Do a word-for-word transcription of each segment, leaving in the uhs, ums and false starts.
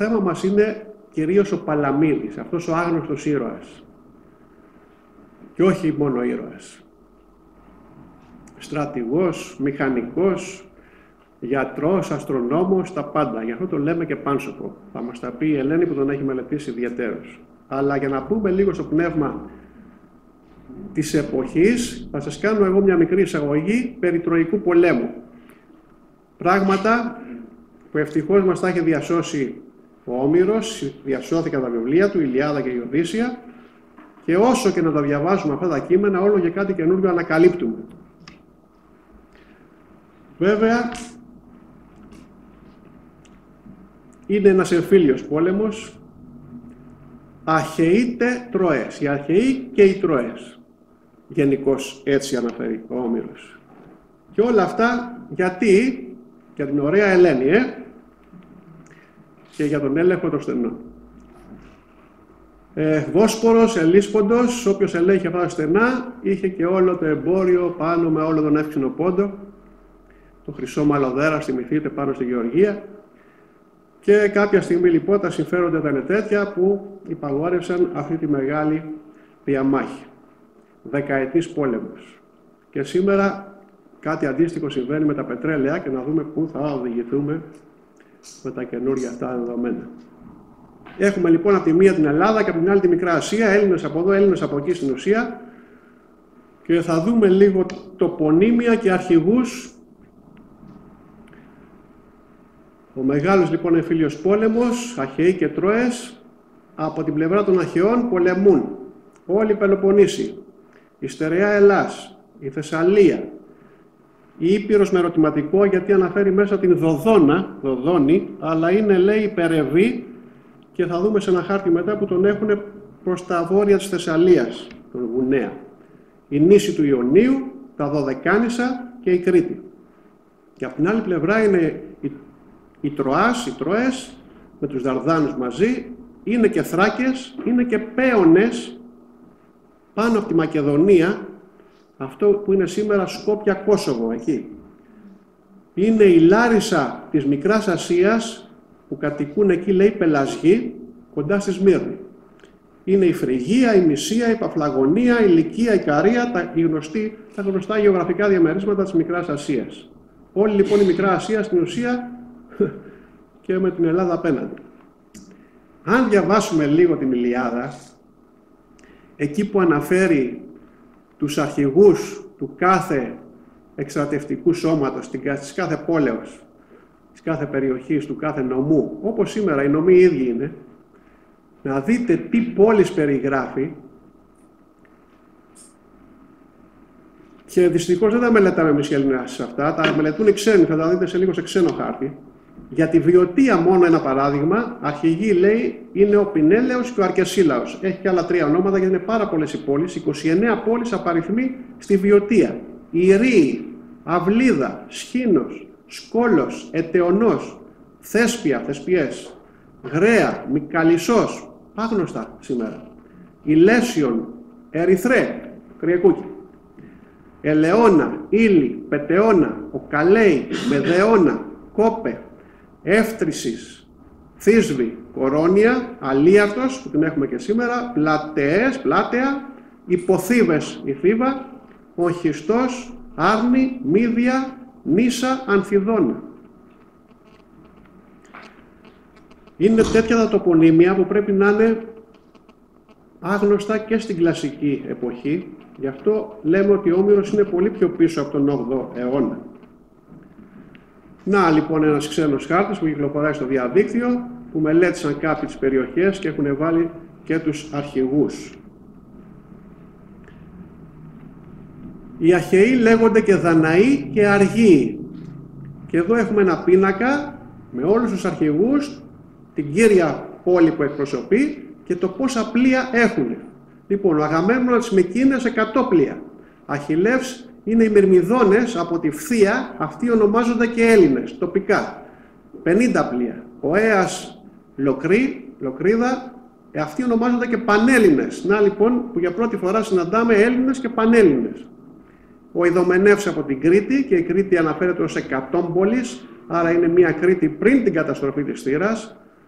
θέμα μας είναι κυρίως ο Παλαμίδης, αυτός ο άγνωστος ήρωας. Και όχι μόνο ήρωας. Στρατηγός, μηχανικός, γιατρός, αστρονόμος, τα πάντα. Γι' αυτό το λέμε και πάνσοπο. Θα μας τα πει η Ελένη που τον έχει μελετήσει ιδιαιτέρως. Αλλά για να πούμε λίγο στο πνεύμα της εποχής, θα σας κάνω εγώ μια μικρή εισαγωγή περί Τροικού πολέμου. Πράγματα που ευτυχώς μας τα έχει διασώσει ο Όμηρος, διασώθηκαν τα βιβλία του, η Ιλιάδα και η Οδύσσεια, και όσο και να τα διαβάζουμε αυτά τα κείμενα, όλο και κάτι καινούργιο ανακαλύπτουμε. Βέβαια, είναι ένας εμφύλιος πόλεμος, Αχαιείτε Τροές, οι Αχαιοί και οι Τροές. Γενικώς έτσι αναφέρει ο Όμηρος. Και όλα αυτά γιατί, για την ωραία Ελένη, ε? και για τον έλεγχο των στενών. Ε, Βόσπορος, Ελίσποντος, όποιος ελέγχει αυτά τα στενά, είχε και όλο το εμπόριο πάνω με όλο τον εύξηνο πόντο, το χρυσό μαλλοδέρα, θυμηθείτε, πάνω στη Γεωργία. Και κάποια στιγμή λοιπόν τα συμφέροντα ήταν τέτοια που υπαγόρευσαν αυτή τη μεγάλη διαμάχη. Δεκαετής πόλεμος. Και σήμερα κάτι αντίστοιχο συμβαίνει με τα πετρέλαια και να δούμε πού θα οδηγηθούμε με τα καινούργια αυτά δεδομένα. Έχουμε λοιπόν από τη μία την Ελλάδα και από την άλλη τη Μικρά Ασία, Έλληνες από εδώ, Έλληνες από εκεί στην ουσία, και θα δούμε λίγο τοπονύμια και αρχηγούς. Ο μεγάλος λοιπόν εμφύλιος πόλεμος, Αχαιοί και Τροές, από την πλευρά των Αχαιών πολεμούν όλη η Πελοποννήσι, η στερεά Ελλάς, η Θεσσαλία, η Ήπειρος με ερωτηματικό γιατί αναφέρει μέσα την Δοδόνα, Δοδόνη, αλλά είναι λέει υπερευή, και θα δούμε σε ένα χάρτη μετά που τον έχουν προς τα βόρεια της Θεσσαλίας, τον Γουνέα. Η νήσι του Ιωνίου, τα Δωδεκάνησα και η Κρήτη. Και από την άλλη πλευρά είναι η Οι Τροάς, οι Τροές, με τους Δαρδάνους μαζί, είναι και Θράκες, είναι και Παίονες, πάνω από τη Μακεδονία, αυτό που είναι σήμερα Σκόπια Κόσοβο, εκεί. Είναι η Λάρισα της Μικράς Ασίας, που κατοικούν εκεί, λέει, Πελασγοί, κοντά στη Σμύρνη. Είναι η Φρυγία, η Μυσία, η Παφλαγωνία, η Λυκία, η Καρία, τα, η γνωστή, τα γνωστά γεωγραφικά διαμερίσματα της Μικράς Ασίας. Όλη λοιπόν η Μικρά Ασία στην ουσία και με την Ελλάδα απέναντι. Αν διαβάσουμε λίγο την Ιλιάδα, εκεί που αναφέρει τους αρχηγούς του κάθε εκστρατευτικού σώματος, της κάθε πόλεως, της κάθε περιοχής, του κάθε νομού, όπως σήμερα οι νομοί οι ίδιοι είναι, να δείτε τι πόλεις περιγράφει, και δυστυχώς δεν τα μελετάμε εμείς οι Έλληνες αυτά, τα μελετούν οι ξένοι, θα τα δείτε σε λίγο σε ξένο χάρτη. Για τη Βιωτία μόνο ένα παράδειγμα, αρχηγοί λέει είναι ο Πινέλεος και ο Αρκεσίλαος. Έχει και άλλα τρία ονόματα γιατί είναι πάρα πολλές οι πόλεις, είκοσι εννέα πόλεις απαριθμεί στη Βιωτία. Ηρύη, Αυλίδα, Σχήνος, Σκόλος, Ετεωνός, Θέσπια, Θεσπιές, Γραία, Μικαλισσός, άγνωστα σήμερα. Ηλέσιον, Ερυθρέ, Κρυεκούκι. Ελαιώνα, Ήλι, Πετεώνα, Οκαλέη, Μεδεώνα, Κόπε, Εύτρησης, Θήσβη, Κορώνια, Αλίαρτος, που την έχουμε και σήμερα, Πλατεές, Πλάτεα, Υποθύβες, η Θήβα, Οχιστός, Άρνη, Μύδια, Νίσα, Ανθιδόνα. Είναι τέτοια τα τοπονύμια που πρέπει να είναι άγνωστα και στην κλασική εποχή. Γι' αυτό λέμε ότι ο Όμηρος είναι πολύ πιο πίσω από τον όγδοο αιώνα. Να λοιπόν ένας ξένος χάρτης που κυκλοφοράει στο διαδίκτυο, που μελέτησαν κάποιες περιοχές και έχουν βάλει και τους αρχηγούς. Οι Αχαιοί λέγονται και Δαναοί και Αργύοι. Και εδώ έχουμε ένα πίνακα με όλους τους αρχηγούς, την κύρια πόλη που εκπροσωπεί και το πόσα πλοία έχουν. Λοιπόν, ο Αγαμέμνονας με Μυκίνες εκατό πλοία. Αχιλλεύς είναι οι Μυρμιδόνες από τη Φθία, αυτοί ονομάζονται και Έλληνες, τοπικά. πενήντα πλοία. Ο Αίας Λοκρή, Λοκρίδα, αυτοί ονομάζονται και Πανέλληνες. Να λοιπόν που για πρώτη φορά συναντάμε Έλληνες και Πανέλληνες. Ο Ιδωμενεύς από την Κρήτη, και η Κρήτη αναφέρεται ως εκατό πόλεις, άρα είναι μια Κρήτη πριν την καταστροφή της Θήρας.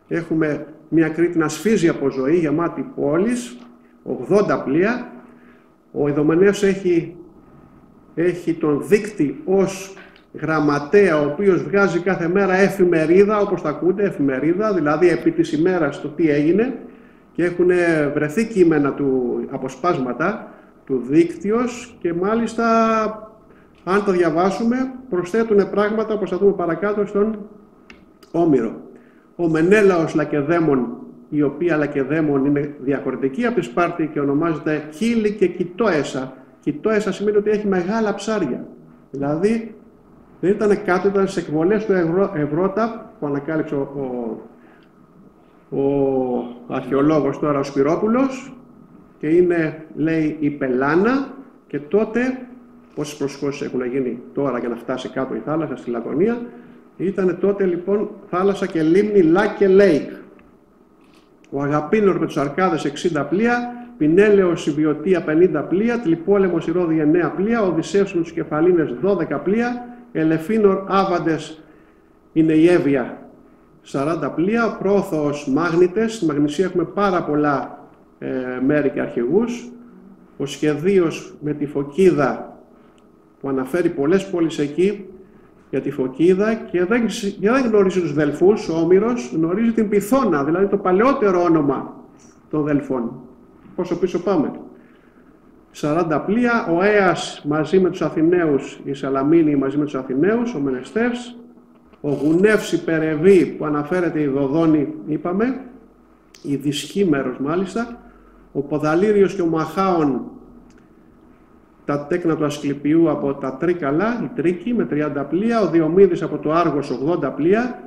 Έχουμε μια Κρήτη να σφίζει από ζωή, γεμάτη πόλεις, ογδόντα πλοία. Ο Ιδωμενέος έχει, έχει τον δείκτη ως γραμματέα, ο οποίος βγάζει κάθε μέρα εφημερίδα, όπως τα ακούτε, εφημερίδα, δηλαδή επί της ημέρας το τι έγινε, και έχουν βρεθεί κείμενα του αποσπάσματα του δίκτυος και μάλιστα, αν το διαβάσουμε, προσθέτουν πράγματα, όπως θα δούμε παρακάτω, στον Όμηρο. Ο Μενέλαος Λακεδαίμων, η οποία Λακεδαίμων είναι διακορτική από τη Σπάρτη και ονομάζεται Χίλη και Κοιτόεσα. Κοιτόεσα σημαίνει ότι έχει μεγάλα ψάρια. Δηλαδή, δεν ήταν κάτω, ήταν στις εκβολές του Ευρώ, Ευρώτα, που ανακάλυψε ο, ο, ο αρχαιολόγος τώρα, ο Σπυρόπουλος, και είναι, λέει, η Πελάνα, και τότε, πόσες προσχώσεις έχουν γίνει τώρα για να φτάσει κάτω η θάλασσα στη Λακωνία, ήταν τότε λοιπόν θάλασσα και λίμνη Λάκε Λέικ. Ο Αγαπήνορ με τους Αρκάδες εξήντα πλοία, Πινέλεος η Βιωτία πενήντα πλοία, Τλιπόλεμος η Ρόδη εννέα πλοία, Οδυσσέος με τους Κεφαλίνες δώδεκα πλοία, Ελεφίνορ Άβαντες είναι η Εύβοια σαράντα πλοία, Πρόθωος Μάγνητες, στη Μαγνησία έχουμε πάρα πολλά ε, μέρη και αρχηγούς, ο Σχεδίος με τη Φωκίδα που αναφέρει πολλές πόλεις εκεί για τη Φωκίδα, και δεν, δεν γνωρίζει τους Δελφούς, ο Όμηρος γνωρίζει την Πυθώνα, δηλαδή το παλαιότερο όνομα των Δελφών. Πόσο πίσω πάμε. σαράντα πλοία, ο Αίας μαζί με τους Αθηναίους, η Σαλαμίνη μαζί με τους Αθηναίους, ο Μενεστεύς, ο Γουνεύς η Περεβή που αναφέρεται η Δοδόνη, είπαμε, η Δυσχήμερος μάλιστα, ο Ποδαλήριος και ο Μαχάων, τα τέκνα του Ασκληπιού από τα Τρίκαλα, η Τρίκη με τριάντα πλοία, ο Διομήδης από το Άργος ογδόντα πλοία,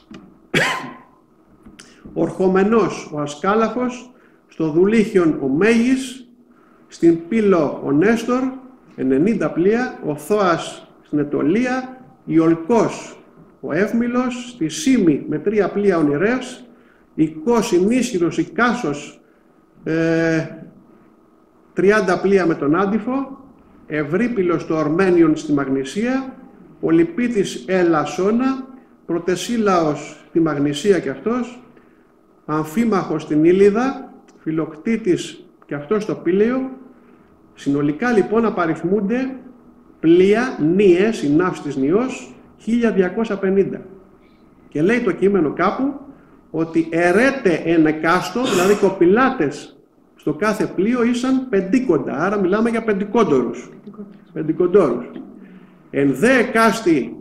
ο Ορχομενός, ο Ασκάλαφος, στο Δουλίχιον ο Μέγης, στην Πύλο ο Νέστορ, ενενήντα πλοία, ο Θώας στην Ετωλία, η Ολκός, ο Εύμυλος, στη Σήμη με τρία πλοία ο Νηρέας, η Κός, η Νίσχυρος, η Κάσος, ε, τριάντα πλοία με τον Άντιφο, Ευρύπυλος το Ορμένιον στη Μαγνησία, Πολυπίτης Ελασσόνα, Πρωτεσίλαος στη Μαγνησία και αυτός, Αμφίμαχος στην Ήλιδα, Φιλοκτήτης και αυτός στο Πήλαιο. Συνολικά λοιπόν απαριθμούνται πλοία, νύες, η ναύς της Νιός, χίλια διακόσια πενήντα. Και λέει το κείμενο κάπου ότι ερέτε εν εκάστο, δηλαδή κοπηλάτες στο κάθε πλοίο ήσαν πεντίκοντα, άρα μιλάμε για πεντικόντορους. Πεντικοντόρους. Εν δε εκάστη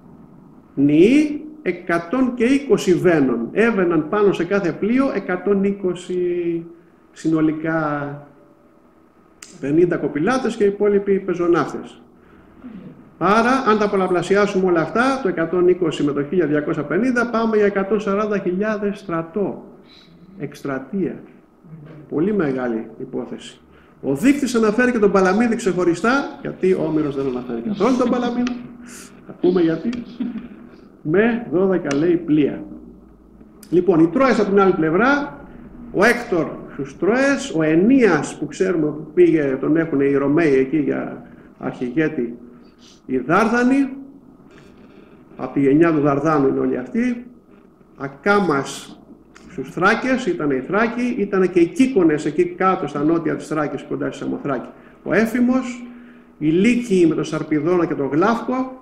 νυή, εκατόν και είκοσι βαίνων. Έβαιναν πάνω σε κάθε πλοίο εκατόν είκοσι συνολικά, πενήντα κοπηλάτες και οι υπόλοιποι πεζοναύτες. Άρα, αν τα πολλαπλασιάσουμε όλα αυτά, το εκατόν είκοσι με το χίλια διακόσια πενήντα, πάμε για εκατόν σαράντα χιλιάδες στρατό. Εκστρατεία. Πολύ μεγάλη υπόθεση. Ο δείκτης αναφέρει και τον Παλαμίδη ξεχωριστά, γιατί ο Όμηρος δεν αναφέρει καθόλου τον Παλαμίδη. Θα πούμε γιατί. Με δώδεκα λέει πλοία. Λοιπόν, οι Τρώες από την άλλη πλευρά, ο Έκτορ στους Τρώες, ο Ενίας που ξέρουμε που πήγε, τον έχουν οι Ρωμαίοι εκεί για αρχηγέτη, οι Δάρδανοι, από τη γενιά του Δαρδάνου είναι όλοι αυτοί, Ακάμας στους Θράκες, ήταν οι Θράκοι, ήταν και οι Κύκονες εκεί κάτω στα νότια της Θράκης, κοντά στη Σαμοθράκη. Ο Έφημος, η Λύκη με το Σαρπιδόνα και το Γλάφκο,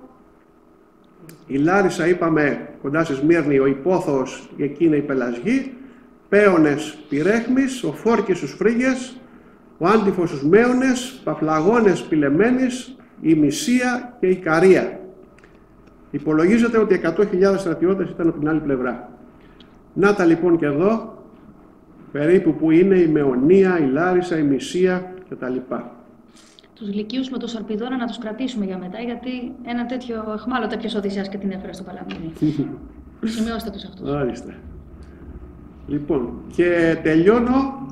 η Λάρισα είπαμε κοντά στη Σμύρνη, ο Υπόθωος, εκεί είναι η Πελασγή, Πέονες Πυρέχμης, ο Φόρκης στους Φρίγες, ο Άντιφος στους Μέονες, Παφλαγώνες Πηλεμένης, η Μυσία και η Καρία. Υπολογίζεται ότι εκατό χιλιάδες στρατιώτες ήταν από την άλλη πλευρά. Να τα λοιπόν και εδώ, περίπου που είναι η Μεωνία, η Λάρισα, η Μυσία κτλ. Τους Λυκίους με το Σαρπιδόνα να τους κρατήσουμε για μετά, γιατί ένα τέτοιο αιχμάλωτα ποιος Οδυσσέας και την έφερε στο Παλαμίδι. Σημειώστε τους αυτούς. Άριστα. Λοιπόν, και τελειώνω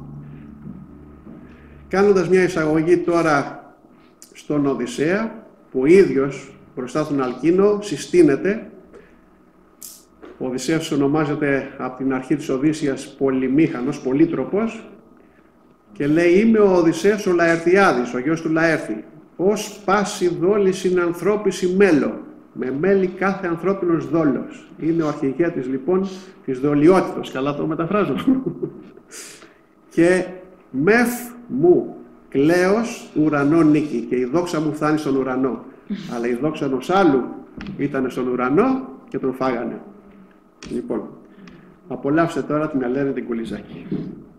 κάνοντας μια εισαγωγή τώρα στον Οδυσσέα, που ο ίδιος μπροστά στον Αλκίνο συστήνεται. Ο Οδυσσέας ονομάζεται από την αρχή της Οδύσσιας πολυμήχανος, πολύτροπος, και λέει «Είμαι ο Οδυσσέας ο Λαερτιάδης, ο γιος του Λαέρθη, ως πάση δόλης είναι ανθρώπης ημέλο, με μέλη κάθε ανθρώπινος δόλος. Είναι ο αρχηγέτης λοιπόν της δολιότητος, καλά το μεταφράζω. Και μεφ μου, κλαίος του ουρανό νίκη, και η δόξα μου φτάνει στον ουρανό. Αλλά η δόξα ενός άλλου ήταν στον ουρανό και τον φάγανε. Λοιπόν, απολαύστε τώρα την Ελένη την Κουλιζάκη.